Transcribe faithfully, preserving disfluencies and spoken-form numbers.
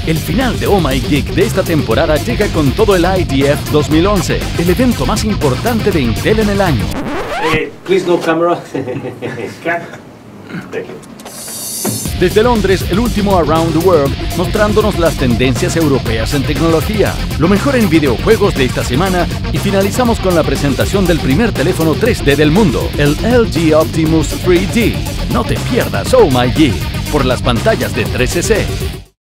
El final de Oh My Geek de esta temporada llega con todo el I D F dos mil once, el evento más importante de Intel en el año. Eh, please no camera. Thank you. Desde Londres, el último Around the World, mostrándonos las tendencias europeas en tecnología, lo mejor en videojuegos de esta semana, y finalizamos con la presentación del primer teléfono tres D del mundo, el L G Optimus tres D. No te pierdas Oh My Geek por las pantallas de tres C C.